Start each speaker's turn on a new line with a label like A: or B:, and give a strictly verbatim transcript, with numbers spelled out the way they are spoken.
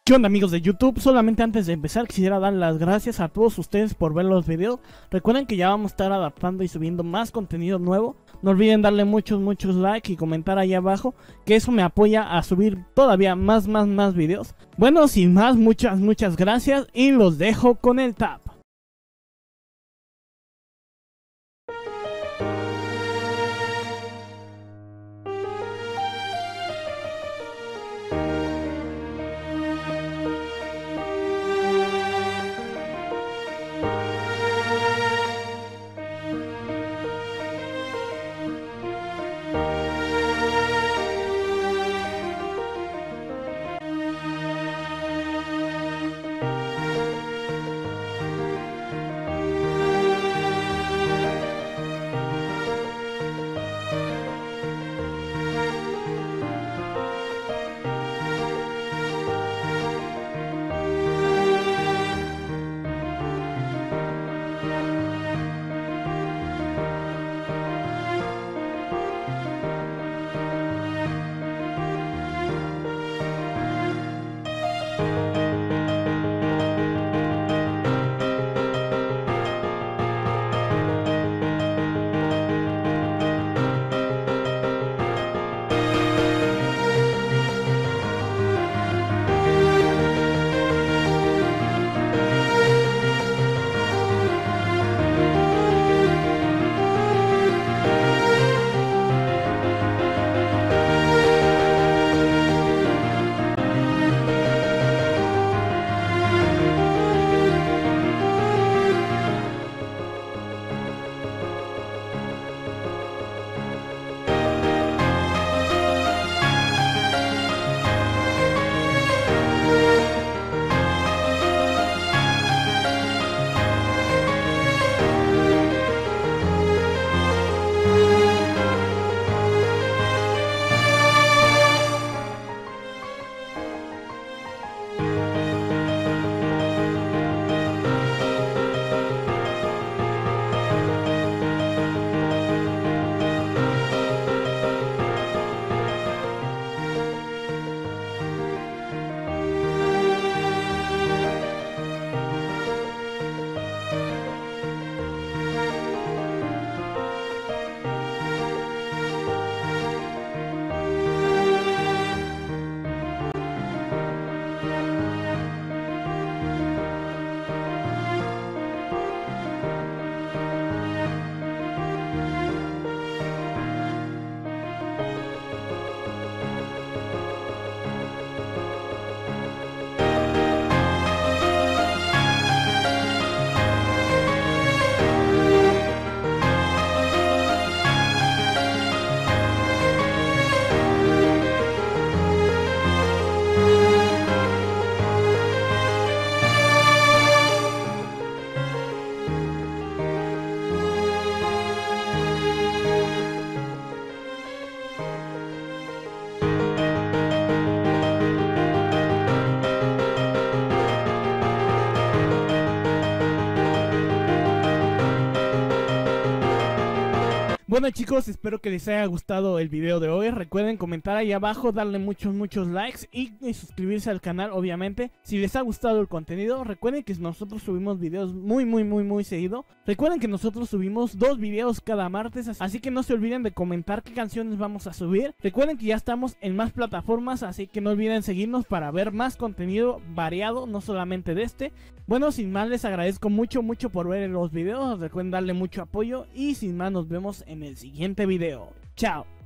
A: ¿Qué onda, amigos de YouTube? Solamente antes de empezar quisiera dar las gracias a todos ustedes por ver los videos. Recuerden que ya vamos a estar adaptando y subiendo más contenido nuevo. No olviden darle muchos muchos likes y comentar ahí abajo, que eso me apoya a subir todavía más más más videos. Bueno, sin más, muchas muchas gracias y los dejo con el tap. Bueno, chicos, espero que les haya gustado el video de hoy. Recuerden comentar ahí abajo, darle muchos muchos likes y, y suscribirse al canal, obviamente. Si les ha gustado el contenido, recuerden que nosotros subimos videos muy muy muy muy seguido. Recuerden que nosotros subimos dos videos cada martes, así que no se olviden de comentar qué canciones vamos a subir. Recuerden que ya estamos en más plataformas, así que no olviden seguirnos para ver más contenido variado, no solamente de este. Bueno, sin más, les agradezco mucho mucho por ver los videos. Recuerden darle mucho apoyo y sin más, nos vemos en el siguiente video. Chao.